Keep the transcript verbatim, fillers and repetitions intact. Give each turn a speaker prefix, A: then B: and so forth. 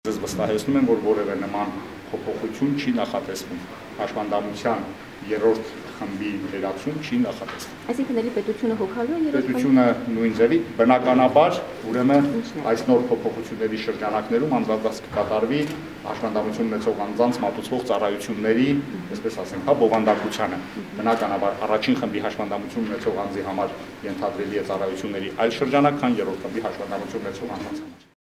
A: Ձեզ վստահեցնում եմ, որ որևէ նման փոփոխություն չի նախատեսվում։ Հաշվանդամության երրորդ խմբի վերացում չի նախատեսվում։
B: Այսինքն էլի պետությունը հոգալու է երրորդ խմբի։
A: Պետությունը նույն ձևի, բնականաբար, ուրեմն այս նոր փոփոխությունների շրջանակներում անդրադարձ կկատարվի հաշվանդամություն ունեցող անձանց մատուցվող ծառայությունների, այսպես ասենք, հա, բովանդակությանը։ Բնականաբար առաջին խմբի հաշվանդամություն ունեցող անձի համար ենթադրելի է ծառայությունների այլ շրջանակ, քան երրորդ խմբի հաշվանդամություն ունեցող անձանց համար։